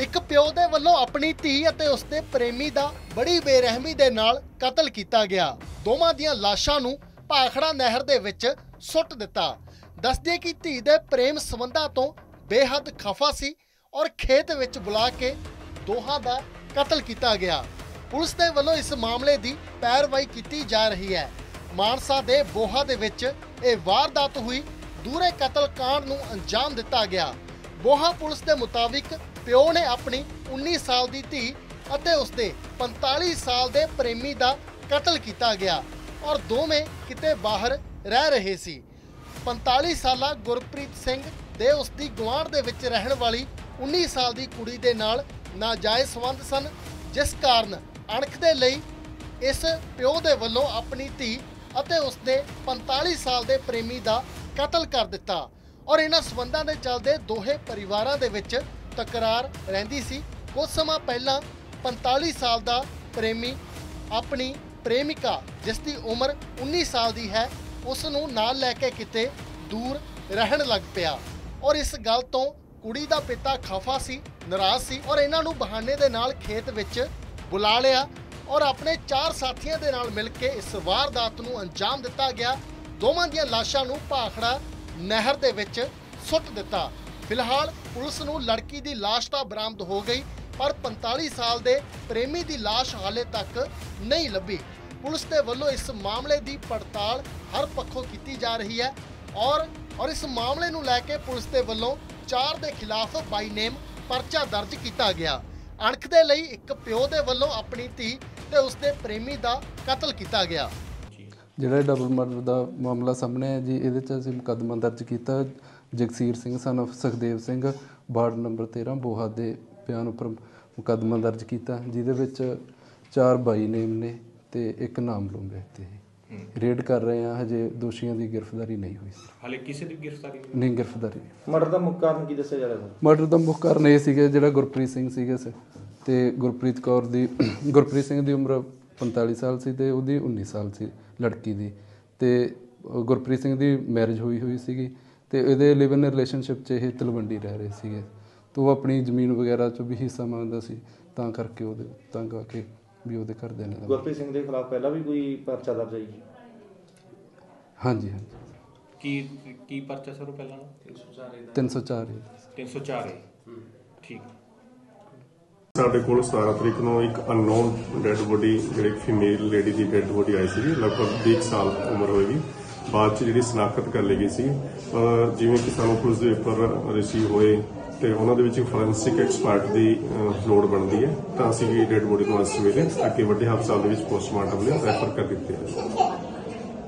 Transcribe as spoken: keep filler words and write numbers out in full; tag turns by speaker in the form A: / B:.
A: ਇੱਕ ਪਿਓ ਦੇ ਵੱਲੋਂ ਆਪਣੀ ਧੀ ਅਤੇ ਉਸਦੇ ਪ੍ਰੇਮੀ ਦਾ ਬੜੀ ਬੇਰਹਿਮੀ ਦੇ ਨਾਲ ਕਤਲ ਕੀਤਾ ਗਿਆ। ਦੋਵਾਂ ਦੀਆਂ ਲਾਸ਼ਾਂ ਨੂੰ ਭਾਖੜਾ ਨਹਿਰ ਦੇ ਵਿੱਚ ਸੁੱਟ ਦਿੱਤਾ। ਦੱਸਦੇ ਕਿ ਧੀ ਦੇ ਪ੍ਰੇਮ ਸੰਬੰਧਾਂ ਤੋਂ ਬੇਹੱਦ ਖਫਾ ਸੀ ਔਰ ਖੇਤ ਵਿੱਚ ਬੁਲਾ ਕੇ ਦੋਹਾਂ ਦਾ ਕਤਲ ਕੀਤਾ ਗਿਆ। ਪੁਲਿਸ ਦੇ ਵੱਲੋਂ ਇਸ ਮਾਮਲੇ ਦੀ ਪੈਰਵਾਈ ਕੀਤੀ ਜਾ ਰਹੀ ਹੈ। ਮਾਨਸਾ ਦੇ ਬੋਹਾ ਦੇ ਵਿੱਚ ਇਹ ਵਾਰਦਾਤ ਹੋਈ। ਦੂਰੇ ਕਤਲ ਕਾਂਡ ਨੂੰ ਅੰਜਾਮ ਦਿੱਤਾ ਗਿਆ। ਬੋਹਾ ਪੁਲਿਸ ਦੇ ਮੁਤਾਬਿਕ ਪਿਓ ਨੇ ਆਪਣੀ ਉੱਨੀ ਸਾਲ ਦੀ ਧੀ ਅਤੇ ਉਸਦੇ ਪੰਤਾਲੀ ਸਾਲ ਦੇ ਪ੍ਰੇਮੀ ਦਾ ਕਤਲ ਕੀਤਾ ਗਿਆ ਔਰ ਦੋਵੇਂ ਕਿਤੇ ਬਾਹਰ ਰਹਿ ਰਹੇ ਸੀ। ਪੰਤਾਲੀ ਸਾਲਾ ਗੁਰਪ੍ਰੀਤ ਸਿੰਘ ਦੇ ਉਸਦੀ ਗੁਆਂਢ ਦੇ ਵਿੱਚ ਰਹਿਣ ਵਾਲੀ ਉੱਨੀ ਸਾਲ ਦੀ ਕੁੜੀ ਦੇ ਨਾਲ ਨਾਜਾਇਜ਼ ਸੰਬੰਧ ਸਨ, ਜਿਸ ਕਾਰਨ ਅਣਖ ਦੇ ਲਈ ਇਸ ਪਿਓ ਦੇ ਵੱਲੋਂ ਆਪਣੀ ਧੀ ਅਤੇ ਉਸਦੇ ਪੰਤਾਲੀ ਸਾਲ ਦੇ ਪ੍ਰੇਮੀ ਦਾ ਕਤਲ ਕਰ ਦਿੱਤਾ ਔਰ ਇਹਨਾਂ ਸਬੰਧਾਂ ਦੇ ਚੱਲਦੇ ਦੋਹੇ ਪਰਿਵਾਰਾਂ ਦੇ ਵਿੱਚ ਤਕਰਾਰ ਰਹਿੰਦੀ ਸੀ। ਕੁਝ ਸਮਾਂ ਪਹਿਲਾਂ ਪੰਤਾਲੀ ਸਾਲ ਦਾ ਪ੍ਰੇਮੀ ਆਪਣੀ ਪ੍ਰੇਮਿਕਾ ਜਿਸ ਦੀ ਉਮਰ ਉੱਨੀ ਸਾਲ ਦੀ ਹੈ ਉਸ ਨੂੰ ਨਾਲ ਲੈ ਕੇ ਕਿਤੇ ਦੂਰ ਰਹਿਣ ਲੱਗ ਪਿਆ ਔਰ ਇਸ ਗੱਲ ਤੋਂ ਕੁੜੀ ਦਾ ਪਿਤਾ ਖਫਾ ਸੀ, ਨਾਰਾਜ਼ ਸੀ ਔਰ ਇਹਨਾਂ ਨੂੰ ਬਹਾਨੇ ਦੇ ਨਾਲ ਖੇਤ ਵਿੱਚ ਬੁਲਾ ਲਿਆ ਔਰ ਆਪਣੇ ਚਾਰ ਸਾਥੀਆਂ ਦੇ ਨਾਲ ਮਿਲ ਕੇ ਇਸ ਵਾਰਦਾਤ ਨੂੰ ਅੰਜਾਮ ਦਿੱਤਾ ਗਿਆ। ਦੋਵਾਂ ਦੀਆਂ ਲਾਸ਼ਾਂ ਨੂੰ ਭਾਖੜਾ ਨਹਿਰ ਦੇ ਵਿੱਚ ਸੁੱਟ ਦਿੱਤਾ। ਫਿਲਹਾਲ ਪੁਲਿਸ ਨੂੰ ਲੜਕੀ ਦੀ ਲਾਸ਼ ਤਾਂ ਬਰਾਮਦ ਹੋ ਗਈ, ਪਰ ਪੰਤਾਲੀ ਸਾਲ ਦੇ ਪ੍ਰੇਮੀ ਦੀ ਲਾਸ਼ ਹਾਲੇ ਤੱਕ ਨਹੀਂ ਲੱਭੀ। ਪੁਲਿਸ ਦੇ ਵੱਲੋਂ ਇਸ ਮਾਮਲੇ ਦੀ ਪੜਤਾਲ ਹਰ ਪੱਖੋਂ ਕੀਤੀ ਜਾ ਰਹੀ ਹੈ ਔਰ ਔਰ ਇਸ ਮਾਮਲੇ ਨੂੰ ਲੈ ਕੇ ਪੁਲਿਸ ਦੇ ਵੱਲੋਂ ਚਾਰ ਦੇ ਖਿਲਾਫ ਬਾਈ ਨੇਮ ਪਰਚਾ ਦਰਜ ਕੀਤਾ ਗਿਆ। ਅਣਖ ਦੇ ਲਈ ਇੱਕ ਪਿਓ ਦੇ ਵੱਲੋਂ ਆਪਣੀ ਧੀ ਤੇ ਉਸਦੇ ਪ੍ਰੇਮੀ ਦਾ ਕਤਲ ਕੀਤਾ ਗਿਆ।
B: ਜਿਹੜਾ ਡਬਲ ਮਰਡਰ ਦਾ ਮਾਮਲਾ ਸਾਹਮਣੇ ਹੈ ਜੀ, ਇਹਦੇ 'ਚ ਅਸੀਂ ਮੁਕੱਦਮਾ ਦਰਜ ਕੀਤਾ Jagsir Singh son of Sukhdev Singh ward number ਤੇਰ੍ਹਾਂ ਬੋਹਾ ਦੇ ਬਿਆਨ ਉੱਪਰ ਮੁਕੱਦਮਾ ਦਰਜ ਕੀਤਾ, ਜਿਹਦੇ ਵਿੱਚ ਚਾਰ ਬਾਈ ਨੇਮ ਨੇ ਤੇ ਇੱਕ ਨਾਮਲੂਮ ਵਿਅਕਤੀ ਹੈ। ਰੇਡ ਕਰ ਰਹੇ ਹਾਂ, ਹਜੇ ਦੋਸ਼ੀਆਂ ਦੀ ਗ੍ਰਿਫਤਾਰੀ ਨਹੀਂ ਹੋਈ। ਹਾਲੇ ਕਿਸੇ ਦੀ ਗ੍ਰਿਫਤਾਰੀ ਨਹੀਂ ਗ੍ਰਿਫਤਾਰੀ
C: ਮਰਡਰ ਦਾ ਮੁੱਖ ਕਾਰਨ ਕੀ ਦੱਸਿਆ ਜਾ ਰਿਹਾ?
B: ਮਰਡਰ ਦਾ ਮੁੱਖ ਕਾਰਨ ਇਹ ਸੀਗਾ ਜਿਹੜਾ ਗੁਰਪ੍ਰੀਤ ਸਿੰਘ ਸੀਗਾ ਤੇ ਗੁਰਪ੍ਰੀਤ ਕੌਰ ਦੀ ਗੁਰਪ੍ਰੀਤ ਸਿੰਘ ਦੀ ਉਮਰ ਪੰਤਾਲੀ ਸਾਲ ਸੀ ਤੇ ਉਹਦੀ ਉੱਨੀ ਸਾਲ ਸੀ ਲੜਕੀ ਦੀ, ਤੇ ਗੁਰਪ੍ਰੀਤ ਸਿੰਘ ਦੀ ਮੈਰਿਜ ਹੋਈ ਹੋਈ ਸੀਗੀ ਤੇ ਇਹਦੇ ਲਿਵ ਇਨ ਰਿਲੇਸ਼ਨਸ਼ਿਪ 'ਚ ਇਹ ਤਲਵੰਡੀ ਰਹਿ ਰਹੇ ਸੀਗੇ ਤੇ ਉਹ ਆਪਣੀ ਜ਼ਮੀਨ ਵਗੈਰਾ 'ਚੋਂ ਵੀ ਹਿੱਸਾ ਮੰਗਦਾ ਸੀ, ਤਾਂ ਕਰਕੇ ਉਹਦੇ ਤੰਗ ਆ ਕੇ ਵੀ ਉਹਦੇ ਘਰਦਿਆਂ ਨੇ।
C: ਗੁਰਪ੍ਰੀਤ ਸਿੰਘ ਦੇ ਖਿਲਾਫ ਪਹਿਲਾਂ ਵੀ ਕੋਈ ਪਰਚਾ ਦਰਜ ਹੈ ਜੀ?
B: ਹਾਂਜੀ ਹਾਂਜੀ।
D: ਕੀ ਕੀ ਪਰਚਾ ਸਰ ਪਹਿਲਾਂ?
B: ਤਿੰਨ ਸੌ ਚਾਰ
D: ਤਿੰਨ ਸੌ ਚਾਰ ਠੀਕ।
E: ਸਾਡੇ ਕੋਲ ਸਤਾਰਾਂ ਤਰੀਕ ਨੂੰ ਇੱਕ ਅਨਨੋਨ ਡੈਡ ਬੋਡੀ ਜਿਹੜੀ ਫੀਮੇਲ ਲੇਡੀ ਦੀ ਡੈਡ ਬੋਡੀ ਆਈ ਸੀ, ਲਗਭਗ ਵੀਹ ਸਾਲ ਉਮਰ ਹੋਏਗੀ। ਬਾਅਦ 'ਚ ਜਿਹੜੀ ਸਨਾਖਤ ਕਰ ਲਈ ਗਈ ਸੀ, ਜਿਵੇਂ ਕਿ ਸਾਨੂੰ ਪੁਲਿਸ ਦੇ ਉੱਪਰ ਰਿਸੀਵ ਹੋਏ ਤੇ ਉਹਨਾਂ ਦੇ ਵਿੱਚ ਫੋਰੈਂਸਿਕ ਐਕਸਪਰਟ ਦੀ ਲੋੜ ਬਣਦੀ ਹੈ, ਤਾਂ ਅਸੀਂ ਵੀ ਡੈਡ ਬੋਡੀ ਨੂੰ ਇਸ ਵੇਲੇ ਅੱਗੇ ਵੱਡੇ ਹਸਪਤਾਲ ਦੇ ਵਿੱਚ ਪੋਸਟਮਾਰਟਮ ਲਈ ਰੈਫਰ ਕਰ ਦਿੱਤੇ ਹੈ।